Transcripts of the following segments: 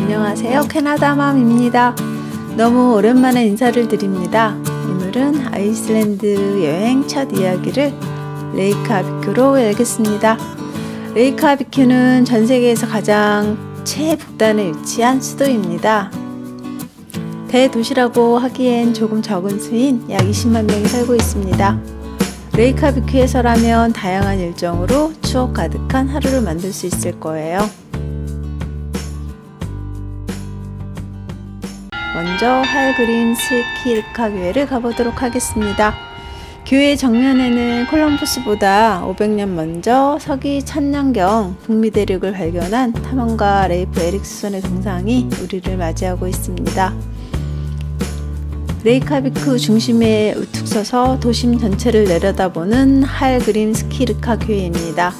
안녕하세요, 캐나다맘입니다. 너무 오랜만에 인사를 드립니다. 오늘은 아이슬란드 여행 첫 이야기를 레이크하비큐로 열겠습니다. 레이크하비큐는 전 세계에서 가장 최북단에 위치한 수도입니다. 대도시라고 하기엔 조금 적은 수인 약 20만 명이 살고 있습니다. 레이크하비큐에서라면 다양한 일정으로 추억 가득한 하루를 만들 수 있을 거예요. 먼저 할그림 스키르카 교회를 가보도록 하겠습니다. 교회 정면에는 콜럼버스보다 500년 먼저 서기 1000년경 북미 대륙을 발견한 탐험가 레이프 에릭슨의 동상이 우리를 맞이하고 있습니다. 레이크하비큐 중심에 우뚝 서서 도심 전체를 내려다보는 할그림 스키르카 교회입니다.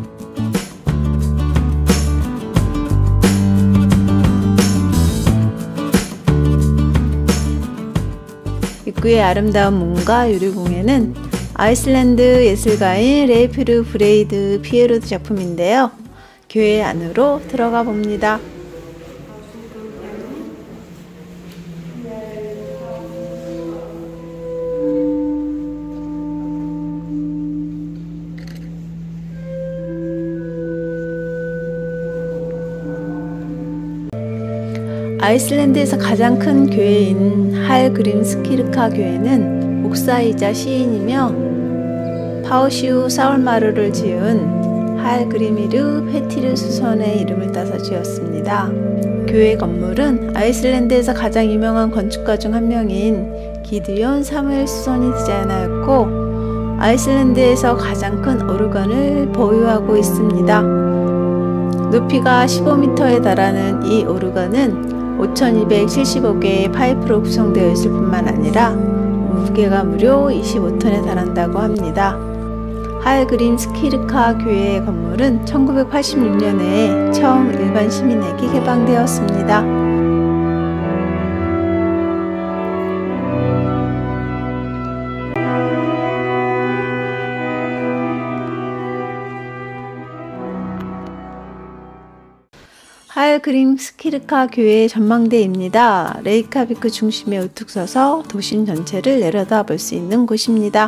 입구의 아름다운 문과 유리공예는 아이슬란드 예술가인 레이프르 브레이드 피에로드 작품인데요. 교회 안으로 들어가 봅니다. 아이슬란드에서 가장 큰 교회인 할그림 스키르카 교회는 목사이자 시인이며 파우시우 사울마르를 지은 할그리미르 페티르 수선의 이름을 따서 지었습니다. 교회 건물은 아이슬란드에서 가장 유명한 건축가 중 한 명인 기드온 사무엘 수선이 디자인하였고 아이슬란드에서 가장 큰 오르간을 보유하고 있습니다. 높이가 15m에 달하는 이 오르간은 5275개의 파이프로 구성되어 있을 뿐만 아니라 무게가 무려 25톤에 달한다고 합니다. 할그림 스키르카 교회의 건물은 1986년에 처음 일반 시민에게 개방되었습니다. 할그림 스키르카 교회의 전망대입니다. 레이크하비큐 중심에 우뚝 서서 도심 전체를 내려다볼 수 있는 곳입니다.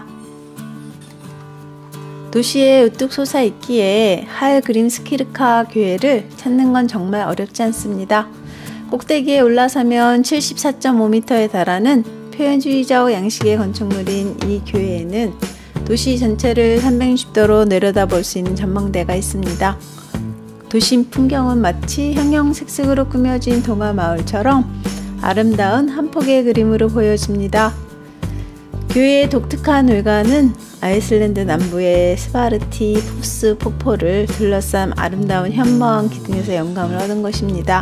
도시에 우뚝 솟아 있기에 할그림 스키르카 교회를 찾는 건 정말 어렵지 않습니다. 꼭대기에 올라서면 74.5m에 달하는 표현주의적 양식의 건축물인 이 교회에는 도시 전체를 360도로 내려다볼 수 있는 전망대가 있습니다. 도심 풍경은 마치 형형색색으로 꾸며진 동화마을처럼 아름다운 한 폭의 그림으로 보여집니다. 교회의 독특한 외관은 아이슬란드 남부의 스바르티 푸스 폭포를 둘러싼 아름다운 현무암 기둥에서 영감을 얻은 것입니다.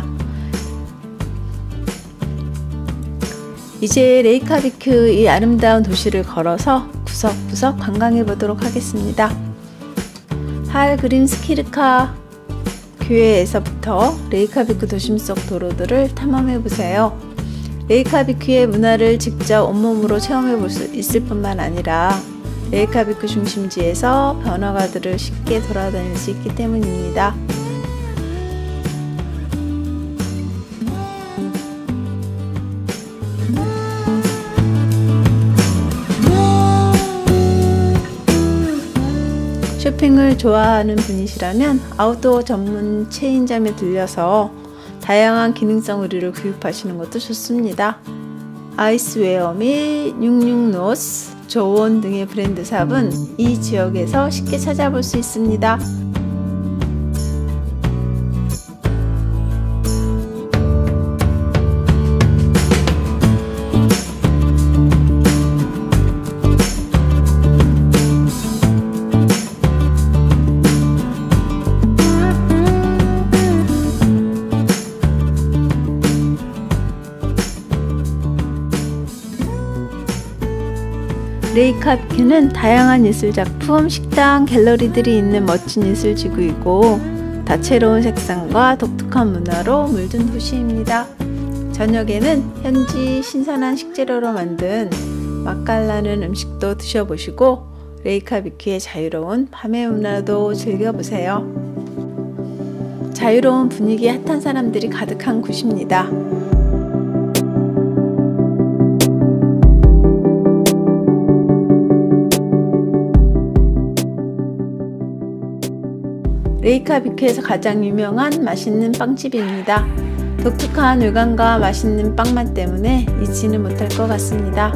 이제 레이크하비큐 이 아름다운 도시를 걸어서 구석구석 관광해 보도록 하겠습니다. 할그림 스키르카 교회에서부터 레이크하비큐 도심 속 도로들을 탐험해 보세요. 레이크하비큐의 문화를 직접 온몸으로 체험해 볼 수 있을 뿐만 아니라 레이크하비큐 중심지에서 번화가들을 쉽게 돌아다닐 수 있기 때문입니다. 쇼핑을 좋아하는 분이시라면 아웃도어 전문 체인점에 들려서 다양한 기능성 의류를 구입하시는 것도 좋습니다. 아이스웨어 및 66노스, 조온 등의 브랜드 샵은 이 지역에서 쉽게 찾아볼 수 있습니다. 레이크하비큐는 다양한 예술작품, 식당, 갤러리들이 있는 멋진 예술지구이고 다채로운 색상과 독특한 문화로 물든 도시입니다. 저녁에는 현지 신선한 식재료로 만든 맛깔나는 음식도 드셔보시고 레이크하비큐의 자유로운 밤의 문화도 즐겨보세요. 자유로운 분위기에 핫한 사람들이 가득한 곳입니다. 레이카비크에서 가장 유명한 맛있는 빵집입니다. 독특한 외관과 맛있는 빵맛 때문에 잊지는 못할 것 같습니다.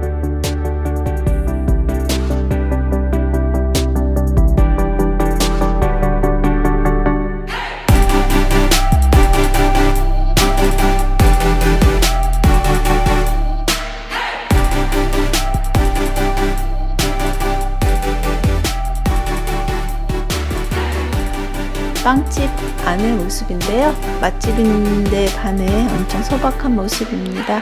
빵집 안의 모습인데요. 맛집인데 반해 엄청 소박한 모습입니다.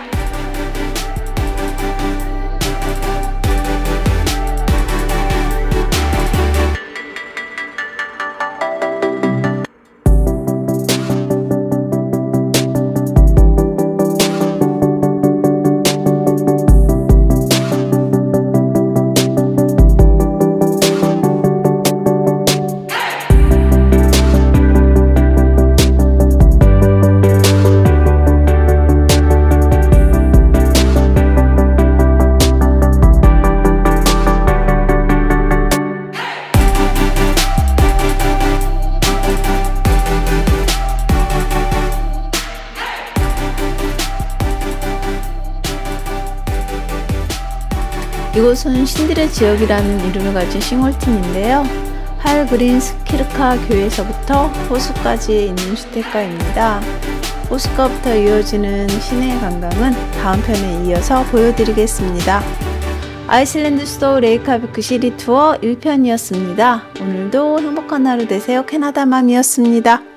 이곳은 신들의 지역이라는 이름을 가진 싱홀튼인데요. 하열 그린 스키르카 교회에서부터 호수까지 있는 주택가입니다. 호수가부터 이어지는 시내 관광은 다음 편에 이어서 보여드리겠습니다. 아이슬란드 수도 레이카비크 시리 투어 1편이었습니다. 오늘도 행복한 하루 되세요. 캐나다맘이었습니다.